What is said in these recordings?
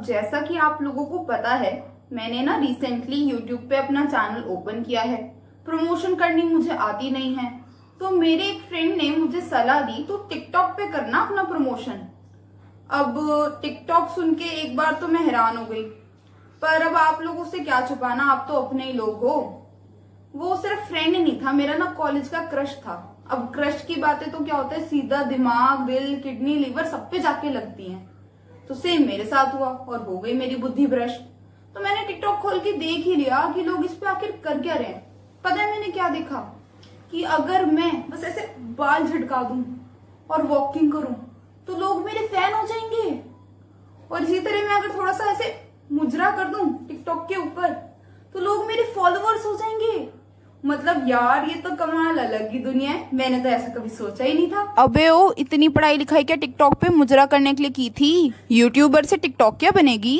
जैसा कि आप लोगों को पता है, मैंने ना रिसेंटली यूट्यूब पे अपना चैनल ओपन किया है। प्रमोशन करनी मुझे आती नहीं है, तो मेरे एक फ्रेंड ने मुझे सलाह दी तो टिकटॉक पे करना अपना प्रमोशन। अब टिकटॉक सुन के एक बार तो मैं हैरान हो गई, पर अब आप लोगों से क्या छुपाना, आप तो अपने ही लोग हो। वो सिर्फ फ्रेंड नहीं था, मेरा ना कॉलेज का क्रश था। अब क्रश की बातें तो क्या होता है, सीधा दिमाग, दिल, किडनी, लीवर सब पे जाके लगती हैं। तो सेम मेरे साथ हुआ और हो गई मेरी बुद्धि भ्रष्ट। तो मैंने टिकटॉक खोल के देख ही लिया कि लोग इस पे आखिर कर क्या रहे हैं। पता है मैंने क्या देखा, कि अगर मैं बस ऐसे बाल झटका दूं और वॉकिंग करूं तो लोग मेरे फैन हो जाएंगे, और इसी तरह मैं अगर थोड़ा सा ऐसे मुजरा कर दूं टिकटॉक के ऊपर तो लोग मेरे फॉलोअर्स हो जाएंगे। मतलब यार, ये तो कमाल अलग ही दुनिया है। मैंने तो ऐसा कभी सोचा ही नहीं था। अबे ओ, इतनी पढ़ाई लिखाई क्या टिकटॉक पे मुजरा करने के लिए की थी? यूट्यूबर से टिकटॉक क्या बनेगी?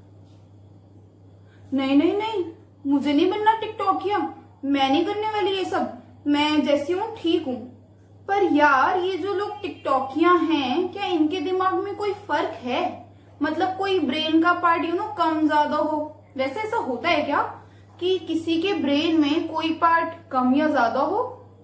नहीं नहीं नहीं, मुझे नहीं बनना टिकटॉकिया। मैं नहीं करने वाली ये सब। मैं जैसी हूँ ठीक हूँ। पर यार, ये जो लोग टिकटॉकिया हैं, क्या इनके दिमाग में कोई फर्क है? मतलब कोई ब्रेन का पार्ट कम ज्यादा हो? वैसे ऐसा होता है क्या कि किसी के ब्रेन में कोई पार्ट कम या ज्यादा हो?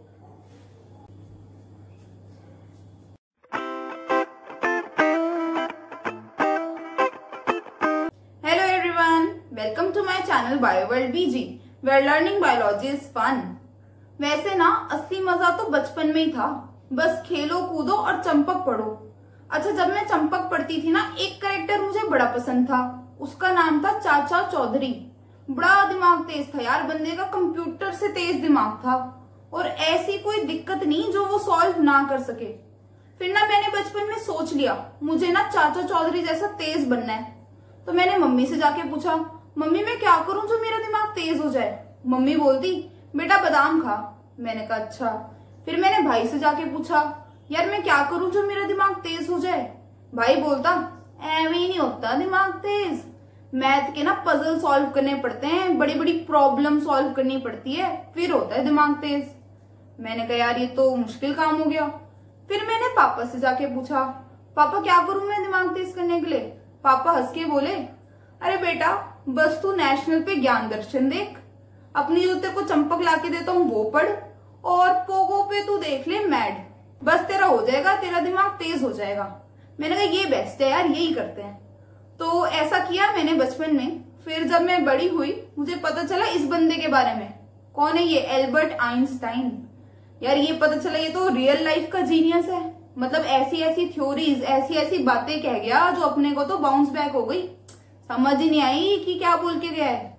Hello everyone, welcome to my channel Bioworld BG, where learning biology is fun. वैसे ना असली मजा तो बचपन में ही था, बस खेलो कूदो और चंपक पढ़ो। अच्छा, जब मैं चंपक पढ़ती थी ना, एक कैरेक्टर मुझे बड़ा पसंद था। उसका नाम था चाचा चौधरी। बड़ा दिमाग तेज था यार, बंदे का कंप्यूटर से तेज दिमाग था, और ऐसी कोई दिक्कत नहीं जो वो सॉल्व ना कर सके। फिर ना मैंने बचपन में सोच लिया मुझे ना चाचा चौधरी जैसा तेज बनना है। तो मैंने मम्मी से जाके पूछा, मम्मी मैं क्या करूं जो मेरा दिमाग तेज हो जाए? मम्मी बोलती, बेटा बादाम खा। मैंने कहा अच्छा। फिर मैंने भाई से जाके पूछा, यार मैं क्या करूं जो मेरा दिमाग तेज हो जाए? भाई बोलता, ऐਵੇਂ ही नहीं होता दिमाग तेज, मैथ के ना पजल सॉल्व करने पड़ते हैं, बड़ी बड़ी प्रॉब्लम सॉल्व करनी पड़ती है, फिर होता है दिमाग तेज। मैंने कहा यार, ये तो मुश्किल काम हो गया। फिर मैंने पापा से जाके पूछा, पापा क्या करूं मैं दिमाग तेज करने के लिए? पापा हंस के बोले, अरे बेटा बस तू नेशनल पे ज्ञान दर्शन देख, अपनी जो तेरे को चंपक ला के देता हूँ वो पढ़, और पोगो पे तू देख ले मैड, बस तेरा हो जाएगा, तेरा दिमाग तेज हो जाएगा। मैंने कहा ये बेस्ट है यार, यही करते हैं। तो ऐसा किया मैंने बचपन में। फिर जब मैं बड़ी हुई, मुझे पता चला इस बंदे के बारे में। कौन है ये? Albert Einstein. यार ये पता चला ये तो रियल लाइफ का जीनियस है। मतलब ऐसी ऐसी थ्योरीज, ऐसी ऐसी बातें कह गया जो अपने को तो बाउंस बैक हो गई, समझ ही नहीं आई कि क्या बोल के गया है।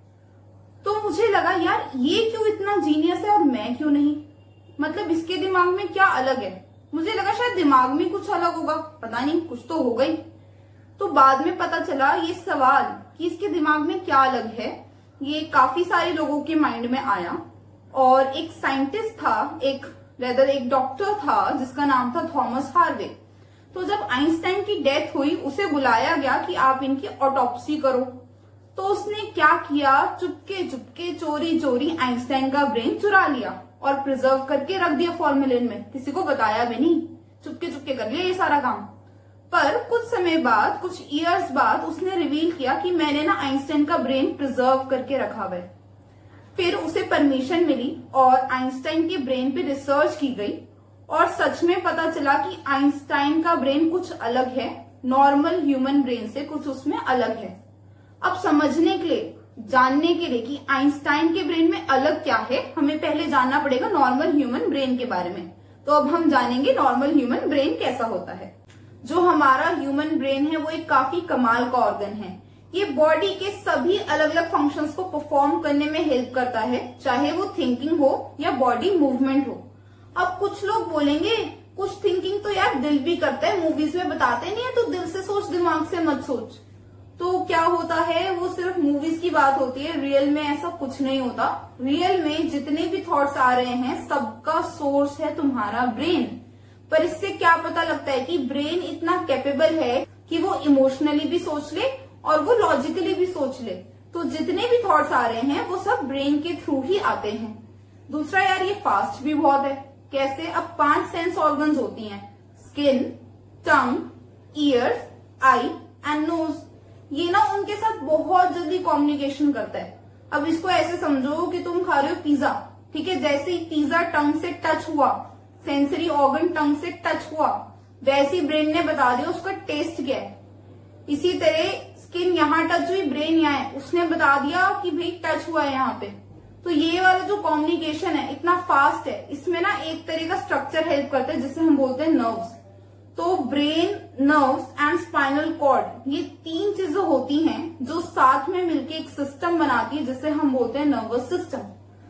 तो मुझे लगा यार, ये क्यों इतना जीनियस है और मैं क्यों नहीं? मतलब इसके दिमाग में क्या अलग है? मुझे लगा शायद दिमाग में कुछ अलग होगा, पता नहीं, कुछ तो हो गई। तो बाद में पता चला ये सवाल कि इसके दिमाग में क्या अलग है, ये काफी सारे लोगों के माइंड में आया। और एक साइंटिस्ट था, एक डॉक्टर था जिसका नाम था थॉमस हार्वे। तो जब आइंस्टाइन की डेथ हुई, उसे बुलाया गया कि आप इनकी ऑटोप्सी करो। तो उसने क्या किया, चुपके चुपके चोरी चोरी आइंस्टाइन का ब्रेन चुरा लिया और प्रिजर्व करके रख दिया फॉर्मेलिन में। किसी को बताया भी नहीं, चुपके चुपके कर लिया ये सारा काम। पर कुछ समय बाद, कुछ ईयर्स बाद उसने रिवील किया कि मैंने ना आइंस्टाइन का ब्रेन प्रिजर्व करके रखा हुआ है। फिर उसे परमिशन मिली और आइंस्टाइन के ब्रेन पे रिसर्च की गई, और सच में पता चला कि आइंस्टाइन का ब्रेन कुछ अलग है, नॉर्मल ह्यूमन ब्रेन से कुछ उसमें अलग है। अब समझने के लिए, जानने के लिए कि आइंस्टाइन के ब्रेन में अलग क्या है, हमें पहले जानना पड़ेगा नॉर्मल ह्यूमन ब्रेन के बारे में। तो अब हम जानेंगे नॉर्मल ह्यूमन ब्रेन कैसा होता है। जो हमारा ह्यूमन ब्रेन है वो एक काफी कमाल का ऑर्गन है। ये बॉडी के सभी अलग अलग फंक्शंस को परफॉर्म करने में हेल्प करता है, चाहे वो थिंकिंग हो या बॉडी मूवमेंट हो। अब कुछ लोग बोलेंगे, कुछ थिंकिंग तो यार दिल भी करता है, मूवीज में बताते नहीं है, तो दिल से सोच, दिमाग से मत सोच। तो क्या होता है, वो सिर्फ मूवीज की बात होती है, रियल में ऐसा कुछ नहीं होता। रियल में जितने भी थॉट्स आ रहे हैं, सबका सोर्स है तुम्हारा ब्रेन। पर इससे क्या पता लगता है कि ब्रेन इतना कैपेबल है कि वो इमोशनली भी सोच ले और वो लॉजिकली भी सोच ले। तो जितने भी थॉट्स आ रहे हैं वो सब ब्रेन के थ्रू ही आते हैं। दूसरा यार, ये फास्ट भी बहुत है। कैसे? अब 5 सेंस ऑर्गन्स होती हैं, skin, tongue, ears, eye and nose. ये ना उन साथ बहुत जल्दी कम्युनिकेशन करता है। अब इसको ऐसे समझो कि तुम खा रहे हो पिज्जा, ठीक है, जैसे ही पिज्जा टंग से टच हुआ, सेंसरी ऑर्गन टंग से टच हुआ, वैसे ही ब्रेन ने बता दिया उसका टेस्ट क्या है। इसी तरह स्किन यहाँ टच हुई, ब्रेन यहाँ है, उसने बता दिया कि भाई टच हुआ है यहाँ पे। तो ये वाला जो कम्युनिकेशन है इतना फास्ट है, इसमें ना एक तरह का स्ट्रक्चर हेल्प करता है जिसे हम बोलते हैं नर्व्स। तो brain, nerves and spinal cord, ये 3 चीजें होती हैं जो साथ में मिलके एक सिस्टम बनाती है जिसे हम बोलते हैं नर्वस सिस्टम।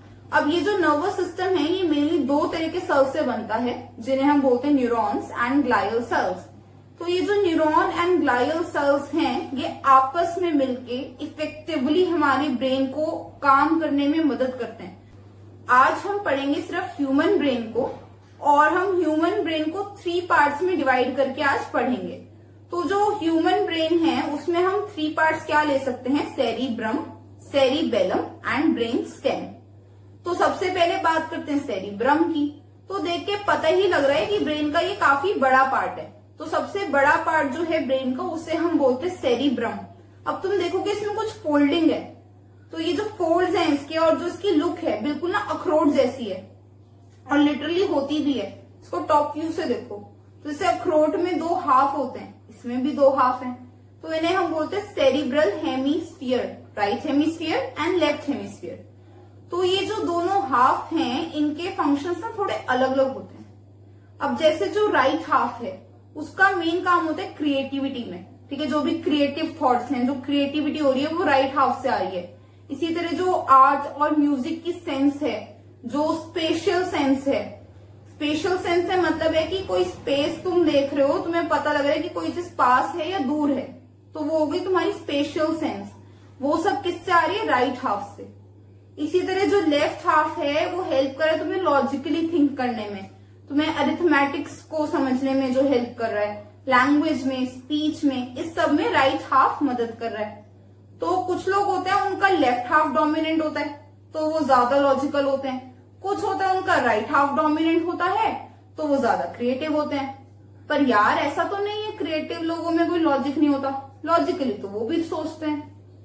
अब ये जो नर्वस सिस्टम है ये मेनली 2 तरह के सेल्स से बनता है जिन्हें हम बोलते हैं न्यूरॉन्स एंड ग्लाइयल सेल्स। तो ये जो न्यूरॉन एंड ग्लाइयल सेल्स हैं ये आपस में मिलके इफेक्टिवली हमारे ब्रेन को काम करने में मदद करते हैं। आज हम पढ़ेंगे सिर्फ ह्यूमन ब्रेन को, और हम ह्यूमन ब्रेन को 3 पार्ट्स में डिवाइड करके आज पढ़ेंगे। तो जो ह्यूमन ब्रेन है उसमें हम 3 पार्ट्स क्या ले सकते हैं, cerebrum, cerebellum and brain stem. तो सबसे पहले बात करते हैं सेरिब्रम की। तो देख के पता ही लग रहा है कि ब्रेन का ये काफी बड़ा पार्ट है। तो सबसे बड़ा पार्ट जो है ब्रेन का उसे हम बोलते हैं सेरिब्रम। अब तुम देखोगे इसमें कुछ फोल्डिंग है, तो ये जो फोल्ड्स हैं इसके और जो इसकी लुक है बिल्कुल ना अखरोट जैसी है, और लिटरली होती भी है। इसको टॉप व्यू से देखो तो जैसे अखरोट में 2 हाफ होते हैं, इसमें भी 2 हाफ हैं। तो इन्हें हम बोलते हैं cerebral hemisphere, right hemisphere and left hemisphere. तो ये जो दोनों हाफ हैं इनके फंक्शंस ना थोड़े अलग अलग होते हैं। अब जैसे जो राइट हाफ है उसका मेन काम होता है क्रिएटिविटी में, ठीक है, जो भी क्रिएटिव थॉट्स हैं, जो क्रिएटिविटी हो रही है वो राइट हाफ से आ रही है। इसी तरह जो आर्ट और म्यूजिक की सेंस है, जो स्पेशल सेंस है, स्पेशल सेंस है मतलब है कि कोई स्पेस तुम देख रहे हो, तुम्हें पता लग रहा है कि कोई चीज पास है या दूर है, तो वो हो गई तुम्हारी स्पेशल सेंस। वो सब किससे आ रही है, राइट हाफ से। इसी तरह जो लेफ्ट हाफ है वो हेल्प कर रहा है तुम्हें लॉजिकली थिंक करने में, तुम्हें अरिथमेटिक्स को समझने में जो हेल्प कर रहा है, लैंग्वेज में, स्पीच में, इस सब में राइट हाफ मदद कर रहा है। तो कुछ लोग होते हैं उनका लेफ्ट हाफ डोमिनेंट होता है तो वो ज्यादा लॉजिकल होते हैं, कुछ होता है उनका राइट हाफ डोमिनेंट होता है तो वो ज्यादा क्रिएटिव होते हैं। पर यार ऐसा तो नहीं है क्रिएटिव लोगों में कोई लॉजिक नहीं होता, लॉजिकली तो वो भी सोचते हैं।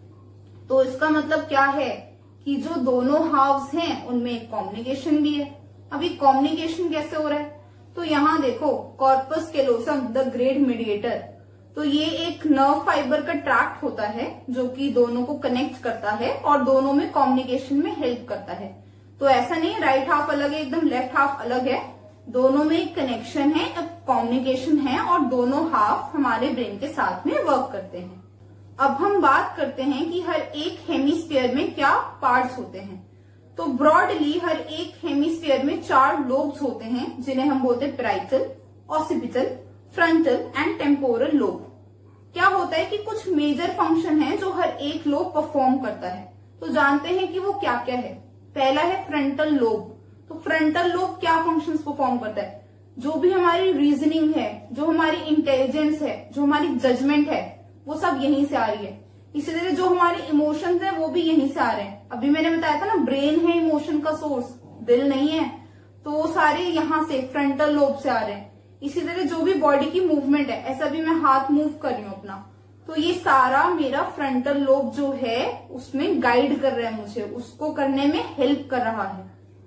तो इसका मतलब क्या है कि जो दोनों हाफ्स हैं उनमें कम्युनिकेशन भी है। अभी कम्युनिकेशन कैसे हो रहा है, तो यहाँ देखो corpus callosum the great mediator, तो ये एक नर्व फाइबर का ट्रैक्ट होता है जो कि दोनों को कनेक्ट करता है और दोनों में कम्युनिकेशन में हेल्प करता है। तो ऐसा नहीं है राइट हाफ अलग है एकदम, लेफ्ट हाफ अलग है, दोनों में एक कनेक्शन है, कम्युनिकेशन है और दोनों हाफ हमारे ब्रेन के साथ में वर्क करते हैं। अब हम बात करते हैं कि हर एक हेमिस्फीयर में क्या पार्ट्स होते हैं। तो ब्रॉडली हर एक हेमिस्फीयर में 4 लोब्स होते हैं जिन्हें हम बोलते हैं parietal, occipital, frontal and temporal lobe. क्या होता है कि कुछ मेजर फंक्शन है जो हर एक लोब परफॉर्म करता है। तो जानते हैं कि वो क्या क्या है। पहला है फ्रंटल लोब। तो फ्रंटल लोब क्या फंक्शंस परफॉर्म करता है, जो भी हमारी रीजनिंग है, जो हमारी इंटेलिजेंस है, जो हमारी जजमेंट है, वो सब यहीं से आ रही है। इसी तरह जो हमारे इमोशंस है वो भी यहीं से आ रहे हैं। अभी मैंने बताया था ना ब्रेन है इमोशन का सोर्स, दिल नहीं है, तो वो सारे यहाँ से फ्रंटल लोब से आ रहे हैं। इसी तरह जो भी बॉडी की मूवमेंट है, ऐसा भी मैं हाथ मूव कर रही हूँ अपना, तो ये सारा मेरा फ्रंटल लोब जो है उसमें गाइड कर रहा है, मुझे उसको करने में हेल्प कर रहा है।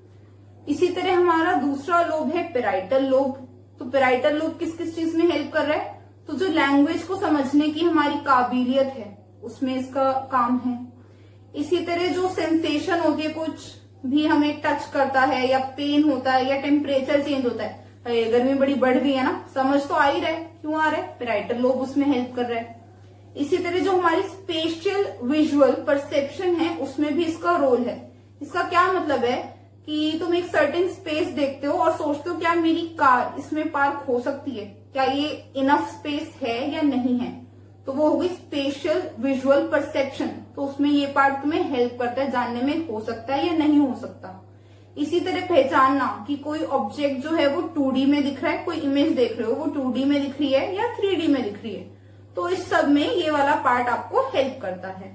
इसी तरह हमारा दूसरा लोब है पैराइटल लोब। तो पैराइटल लोब किस किस चीज में हेल्प कर रहा है, तो जो लैंग्वेज को समझने की हमारी काबिलियत है उसमें इसका काम है। इसी तरह जो सेंसेशन होती है, कुछ भी हमें टच करता है या पेन होता है या टेम्परेचर चेंज होता है, गर्मी बड़ी बढ़ रही है ना, समझ तो आ ही रहा है, क्यों आ रहा है, पैराइटल लोब उसमें हेल्प कर रहा है। इसी तरह जो हमारी स्पेशियल विजुअल परसेप्शन है उसमें भी इसका रोल है। इसका क्या मतलब है कि तुम एक सर्टेन स्पेस देखते हो और सोचते हो क्या मेरी कार इसमें पार्क हो सकती है, क्या ये इनफ स्पेस है या नहीं है, तो वो होगी स्पेशियल विजुअल परसेप्शन। तो उसमें ये पार्ट तुम्हें हेल्प करता है जानने में हो सकता है या नहीं हो सकता। इसी तरह पहचानना कि कोई ऑब्जेक्ट जो है वो 2D में दिख रहा है, कोई इमेज देख रहे हो वो 2D में दिख रही है या 3D में दिख रही है, तो इस सब में ये वाला पार्ट आपको हेल्प करता है।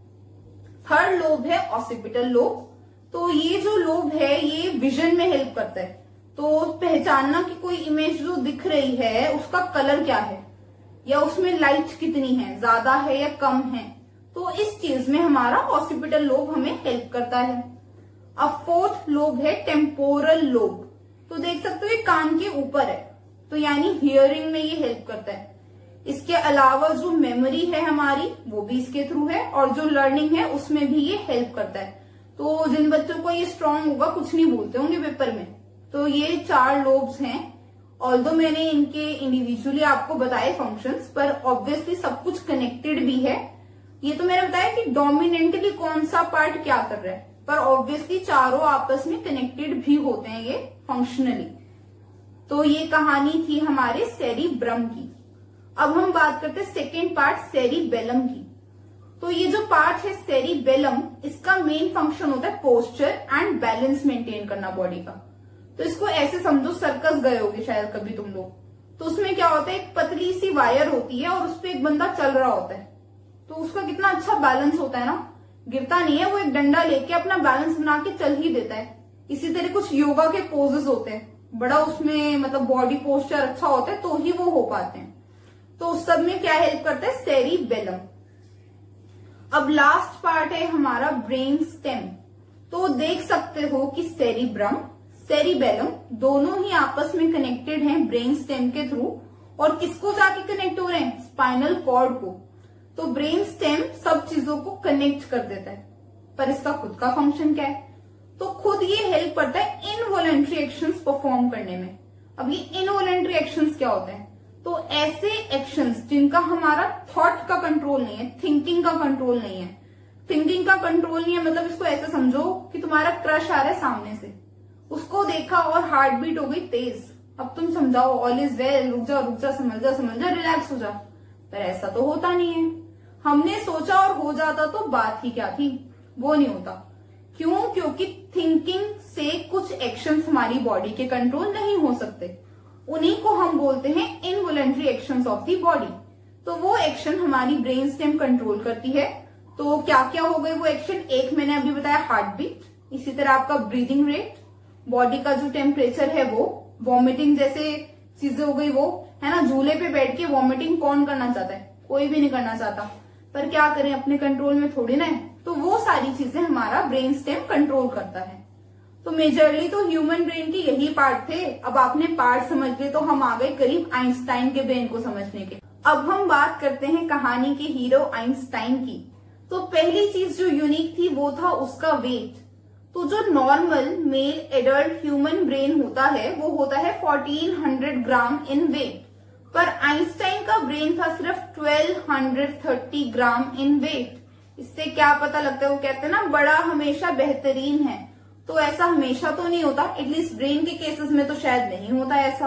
थर्ड लोब है ऑसिपिटल लोब। तो ये जो लोब है ये विजन में हेल्प करता है। तो पहचानना कि कोई इमेज जो दिख रही है उसका कलर क्या है या उसमें लाइट कितनी है, ज्यादा है या कम है, तो इस चीज में हमारा ऑसिपिटल लोब हमें हेल्प करता है। अब फोर्थ लोब है टेम्पोरल लोब। तो देख सकते हो ये कान के ऊपर है, तो यानी हियरिंग में ये हेल्प करता है। इसके अलावा जो मेमोरी है हमारी वो भी इसके थ्रू है, और जो लर्निंग है उसमें भी ये हेल्प करता है। तो जिन बच्चों को ये स्ट्रांग होगा कुछ नहीं बोलते होंगे पेपर में। तो ये 4 लोब्स हैं। ऑल्दो मैंने इनके इंडिविजुअली आपको बताए फंक्शंस, पर ऑब्वियसली सब कुछ कनेक्टेड भी है। ये तो मैंने बताया कि डोमिनेंटली कौन सा पार्ट क्या कर रहा है, पर ऑब्वियसली चारों आपस में कनेक्टेड भी होते हैं ये फंक्शनली। तो ये कहानी थी हमारे सेरिब्रम की। अब हम बात करते हैं सेकेंड पार्ट सेरिबेलम की। तो ये जो पार्ट है सेरिबेलम, इसका मेन फंक्शन होता है पोस्चर एंड बैलेंस मेंटेन करना बॉडी का। तो इसको ऐसे समझो, सर्कस गए होगे शायद कभी तुम लोग, तो उसमें क्या होता है, एक पतली सी वायर होती है और उसपे एक बंदा चल रहा होता है। तो उसका कितना अच्छा बैलेंस होता है ना, गिरता नहीं है, वो एक डंडा लेके अपना बैलेंस बना के चल ही देता है। इसी तरह कुछ योगा के पोजेस होते हैं, बड़ा उसमें मतलब बॉडी पोस्चर अच्छा होता है तो ही वो हो पाते हैं। तो उस सब में क्या हेल्प करता है, सेरिबेलम। अब लास्ट पार्ट है हमारा ब्रेन स्टेम। तो देख सकते हो कि सेरिब्रम, सेरिबेलम दोनों ही आपस में कनेक्टेड हैं ब्रेन स्टेम के थ्रू। और किसको जाके कनेक्ट हो रहे हैं, स्पाइनल कॉर्ड को। तो ब्रेन स्टेम सब चीजों को कनेक्ट कर देता है, पर इसका खुद का फंक्शन क्या है, तो खुद ये हेल्प करता है इनवॉलंटरी एक्शंस परफॉर्म करने में। अब ये इनवॉलंटरी एक्शंस क्या होते हैं, तो ऐसे एक्शंस जिनका हमारा थॉट का कंट्रोल नहीं है, थिंकिंग का कंट्रोल नहीं है। थिंकिंग का कंट्रोल नहीं है मतलब इसको ऐसे समझो कि तुम्हारा क्रश आ रहा है सामने से, उसको देखा और हार्ट बीट हो गई तेज, अब तुम समझाओ ऑल इज वेल, रुक जा, समझ जा, रिलैक्स हो जा। पर ऐसा तो होता नहीं है। हमने सोचा और हो जाता तो बात ही क्या थी, वो नहीं होता। क्यों, क्योंकि थिंकिंग से कुछ एक्शंस हमारी बॉडी के कंट्रोल नहीं हो सकते, उन्हीं को हम बोलते हैं involuntary actions of the body. तो वो एक्शन हमारी ब्रेन स्टेम कंट्रोल करती है। तो क्या क्या हो गए वो एक्शन, एक मैंने अभी बताया हार्ट बीट, इसी तरह आपका ब्रीदिंग रेट, बॉडी का जो टेम्परेचर है वो, वॉमिटिंग जैसे चीजें हो गई वो, है ना। झूले पे बैठ के वॉमिटिंग कौन करना चाहता है, कोई भी नहीं करना चाहता, पर क्या करें, अपने कंट्रोल में थोड़ी ना है। तो वो सारी चीजें हमारा ब्रेन स्टेम कंट्रोल करता है। तो मेजरली तो ह्यूमन ब्रेन के यही पार्ट थे। अब आपने पार्ट समझ लिए तो हम आ गए करीब आइंस्टाइन के ब्रेन को समझने के। अब हम बात करते हैं कहानी के हीरो आइंस्टाइन की। तो पहली चीज जो यूनिक थी वो था उसका वेट। तो जो normal male adult human brain होता है वो होता है 1400 ग्राम इन वेट, पर आइंस्टाइन का ब्रेन था सिर्फ 1230 ग्राम इन वेट। इससे क्या पता लगता है, वो कहते हैं ना बड़ा हमेशा बेहतरीन है, तो ऐसा हमेशा तो नहीं होता, एटलीस्ट ब्रेन के केसेस में तो शायद नहीं होता ऐसा।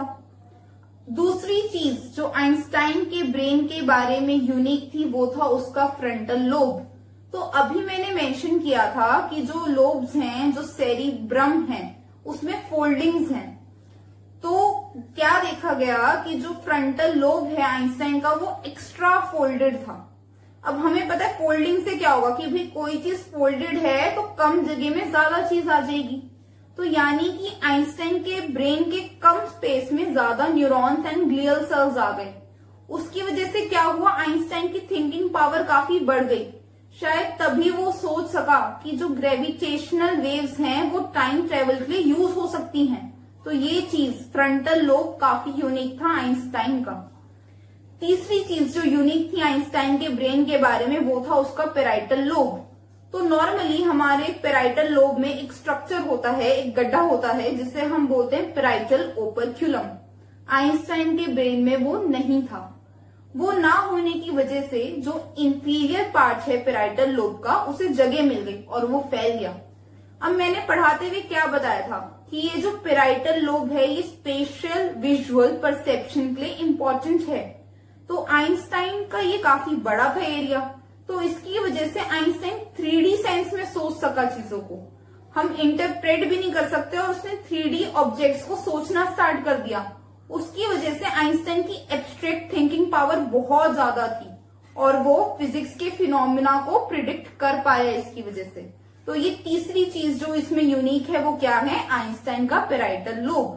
दूसरी चीज जो आइंस्टाइन के ब्रेन के बारे में यूनिक थी वो था उसका फ्रंटल लोब। तो अभी मैंने मेंशन किया था कि जो लोब्स हैं, जो सेरिब्रम है, उसमें फोल्डिंग्स हैं। तो क्या देखा गया कि जो फ्रंटल लोब है आइंस्टाइन का वो एक्स्ट्रा फोल्डेड था। अब हमें पता है फोल्डिंग से क्या होगा कि भाई कोई चीज फोल्डेड है तो कम जगह में ज्यादा चीज आ जाएगी। तो यानी कि आइंस्टाइन के ब्रेन के कम स्पेस में ज्यादा न्यूरॉन्स एंड ग्लियल सेल्स आ गए। उसकी वजह से क्या हुआ, आइंस्टाइन की थिंकिंग पावर काफी बढ़ गई। शायद तभी वो सोच सका कि जो ग्रेविटेशनल वेव्स हैं वो टाइम ट्रेवल के लिए यूज हो सकती हैं। तो ये चीज फ्रंटल लोब काफी यूनिक था आइंस्टाइन का। तीसरी चीज जो यूनिक थी आइंस्टाइन के ब्रेन के बारे में वो था उसका पेराइटल लोब। तो नॉर्मली हमारे पेराइटल लोब में एक स्ट्रक्चर होता है, एक गड्ढा होता है जिसे हम बोलते हैं पेराइटल ओपर्क्यूलम। आइंस्टाइन के ब्रेन में वो नहीं था। वो ना होने की वजह से जो इंफीरियर पार्ट है पेराइटल लोब का उसे जगह मिल गई और वो फैल गया। अब मैंने पढ़ाते हुए क्या बताया था कि ये जो पेराइटल लोब है ये स्पेशल विजुअल परसेप्शन के लिए इम्पोर्टेंट है। तो आइंस्टाइन का ये काफी बड़ा था एरिया, तो इसकी वजह से आइंस्टाइन 3D सेंस में सोच सका चीजों को। हम इंटरप्रेट भी नहीं कर सकते और उसने 3D ऑब्जेक्ट्स को सोचना स्टार्ट कर दिया। उसकी वजह से आइंस्टाइन की एब्स्ट्रैक्ट थिंकिंग पावर बहुत ज्यादा थी और वो फिजिक्स के फिनोमिना को प्रिडिक्ट कर पाया इसकी वजह से। तो ये तीसरी चीज जो इसमें यूनिक है वो क्या है, आइंस्टाइन का पेराइटल लोब।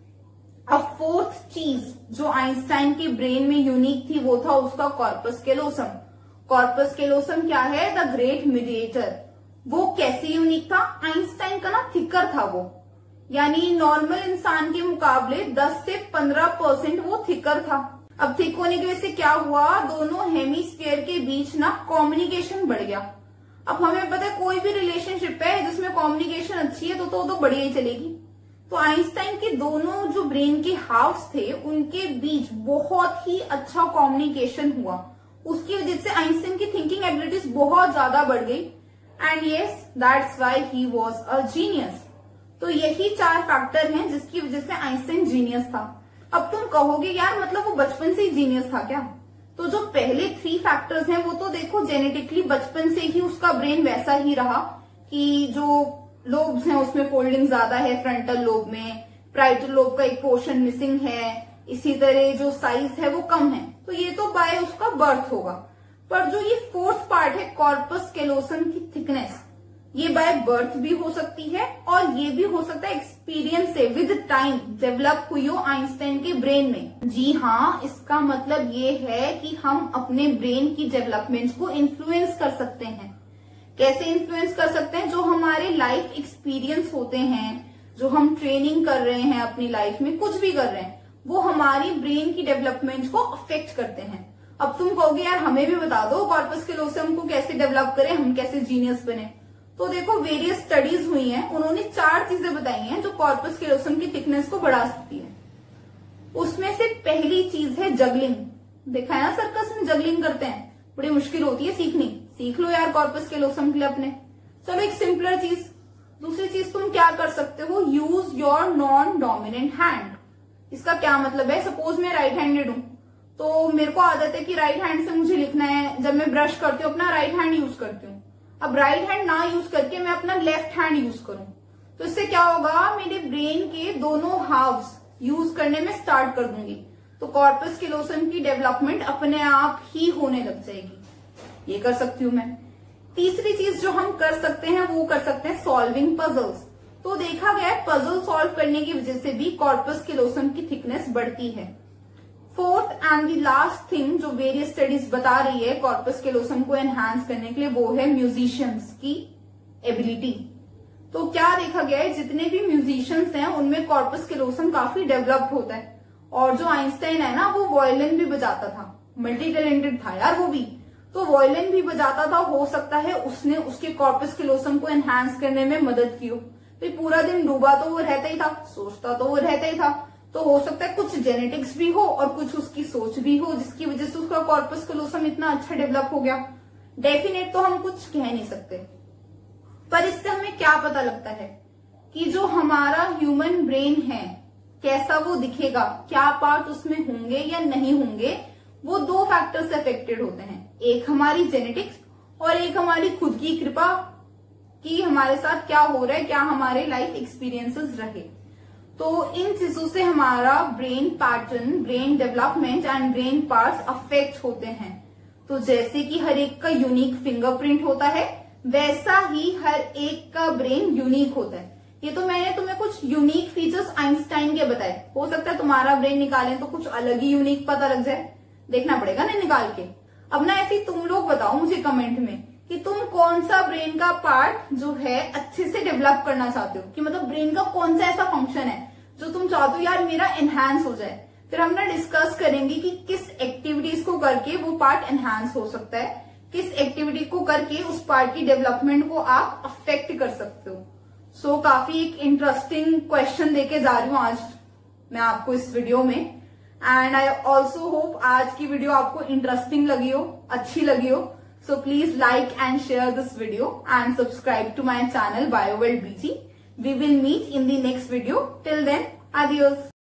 अब फोर्थ चीज जो आइंस्टाइन के ब्रेन में यूनिक थी वो था उसका कॉर्पस कैलोसम। कॉर्पस कैलोसम क्या है? The great mediator. वो कैसे यूनिक था? आइंस्टाइन का ना थिकर था वो, यानी नॉर्मल इंसान के मुकाबले 10 से 15% वो थिकर था। अब थिक होने की वजह से क्या हुआ? दोनों हेमिस्फीयर के बीच ना कम्युनिकेशन बढ़ गया। अब हमें पता है कोई भी रिलेशनशिप है जिसमें कम्युनिकेशन अच्छी है तो बढ़िया ही चलेगी। तो आइंस्टाइन के दोनों जो ब्रेन के हाफ्स थे उनके बीच बहुत ही अच्छा कम्युनिकेशन हुआ। उसकी वजह से आइंस्टाइन की थिंकिंग एबिलिटीज बहुत ज्यादा बढ़ गई। And yes, that's why he was a genius. तो यही 4 फैक्टर हैं जिसकी वजह से आइंस्टाइन जीनियस था। अब तुम कहोगे यार मतलब वो बचपन से ही जीनियस था क्या? तो जो पहले 3 फैक्टर्स हैं वो तो देखो जेनेटिकली बचपन से ही उसका ब्रेन वैसा ही रहा कि जो लोब्स हैं उसमें फोल्डिंग ज्यादा है, फ्रंटल लोब में पैराइटल लोब का एक पोर्शन मिसिंग है, इसी तरह जो साइज है वो कम है। तो ये तो बाय उसका बर्थ होगा। पर जो ये 4th पार्ट है कॉर्पस कैलोसम की थिकनेस, ये बाय बर्थ भी हो सकती है और ये भी हो सकता है एक्सपीरियंस से विद टाइम डेवलप हुई हो आइंस्टाइन के ब्रेन में। जी हाँ, इसका मतलब ये है कि हम अपने ब्रेन की डेवलपमेंट को इन्फ्लुएंस कर सकते हैं। कैसे इन्फ्लुएंस कर सकते हैं? जो हमारे लाइफ एक्सपीरियंस होते हैं, जो हम ट्रेनिंग कर रहे हैं अपनी लाइफ में, कुछ भी कर रहे हैं, वो हमारी ब्रेन की डेवलपमेंट को अफेक्ट करते हैं। अब तुम कहोगे यार हमें भी बता दो कॉर्पस कैलोसम को कैसे डेवलप करें, हम कैसे जीनियस बने। तो देखो वेरियस स्टडीज हुई हैं, उन्होंने 4 चीजें बताई हैं जो कॉर्पस कैलोसम की थिकनेस को बढ़ा सकती है। उसमें से पहली चीज है जगलिंग। देखा है ना सर्कस में जगलिंग करते हैं, बड़ी मुश्किल होती है सीखनी। सीख लो यार कॉर्पस कैलोसम के लिए अपने। चलो एक सिंपलर चीज। दूसरी चीज तुम क्या कर सकते हो? Use your non dominant hand. इसका क्या मतलब है? सपोज मैं राइट हैंडेड हूं तो मेरे को आदत है कि राइट हैंड से मुझे लिखना है। जब मैं ब्रश करती हूँ अपना राइट हैंड यूज करती हूँ। अब राइट हैंड ना यूज करके मैं अपना लेफ्ट हैंड यूज करूं तो इससे क्या होगा? मेरे ब्रेन के दोनों हाफ्स यूज करने में स्टार्ट कर दूंगी तो कॉर्पस कैलोसम की डेवलपमेंट अपने आप ही होने लग जाएगी। ये कर सकती हूं मैं। तीसरी चीज जो हम कर सकते हैं वो कर सकते हैं सॉल्विंग पजल्स। तो देखा गया है पजल सॉल्व करने की वजह से भी कॉर्पस कैलोसम की थिकनेस बढ़ती है। 4th and the last thing जो वेरियस स्टडीज बता रही है कॉर्पस कैलोसम को एनहांस करने के लिए, वो है म्यूजिशियंस की एबिलिटी। तो क्या देखा गया है? जितने भी म्यूजिशियंस हैं उनमें कॉर्पस कैलोसम काफी डेवलप्ड होता है। और जो आइंस्टाइन है ना वो वायलिन भी बजाता था, मल्टी टैलेंटेड था यार वो भी। तो वायलिन भी बजाता था, हो सकता है उसने उसके कॉर्पस कैलोसम को एनहांस करने में मदद की हो। तो पूरा दिन डूबा तो वो रहता ही था, सोचता तो वो रहता ही था। तो हो सकता है कुछ जेनेटिक्स भी हो और कुछ उसकी सोच भी हो जिसकी वजह से उसका कॉर्पस कैलोसम इतना अच्छा डेवलप हो गया। डेफिनेट तो हम कुछ कह नहीं सकते, पर इससे हमें क्या पता लगता है कि जो हमारा ह्यूमन ब्रेन है कैसा वो दिखेगा, क्या पार्ट उसमें होंगे या नहीं होंगे, वो 2 फैक्टर से अफेक्टेड होते हैं। एक हमारी जेनेटिक्स और एक हमारी खुद की कृपा कि हमारे साथ क्या हो रहा है, क्या हमारे लाइफ एक्सपीरियंसेस रहे। तो इन चीजों से हमारा brain pattern, brain development and brain parts affect होते हैं। तो जैसे कि हर एक का यूनिक फिंगरप्रिंट होता है वैसा ही हर एक का ब्रेन यूनिक होता है। ये तो मैंने तुम्हें कुछ यूनिक फीचर्स आइंस्टाइन के बताए, हो सकता है तुम्हारा ब्रेन निकालें तो कुछ अलग ही यूनिक पता लग जाए, देखना पड़ेगा ना निकाल के। अब ना ऐसे तुम लोग बताओ मुझे कमेंट में कि तुम कौन सा ब्रेन का पार्ट जो है अच्छे से डेवलप करना चाहते हो, कि मतलब ब्रेन का कौन सा ऐसा फंक्शन है जो तुम चाहते हो यार मेरा एनहांस हो जाए। फिर हम ना डिस्कस करेंगे कि किस एक्टिविटीज को करके वो पार्ट एनहांस हो सकता है, किस एक्टिविटी को करके उस पार्ट की डेवलपमेंट को आप अफेक्ट कर सकते हो। सो काफी एक इंटरेस्टिंग क्वेश्चन देके जा रही हूँ आज मैं आपको इस वीडियो में। एंड आई ऑल्सो होप आज की वीडियो आपको इंटरेस्टिंग लगी हो, अच्छी लगी हो। So please like and share this video and subscribe to my channel BioWorld BG. We will meet in the next video. Till then, adios.